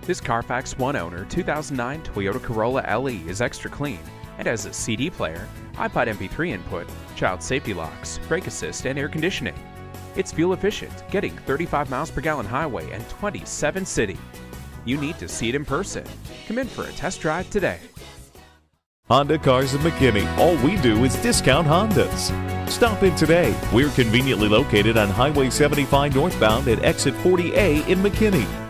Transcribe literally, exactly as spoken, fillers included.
This Carfax One owner two thousand nine Toyota Corolla L E is extra clean and has a C D player, iPod M P three input, child safety locks, brake assist, and air conditioning. It's fuel efficient, getting thirty-five miles per gallon highway and twenty-seven city. You need to see it in person. Come in for a test drive today. Honda Cars of McKinney. All we do is discount Hondas. Stop in today. We're conveniently located on Highway seventy-five northbound at exit forty A in McKinney.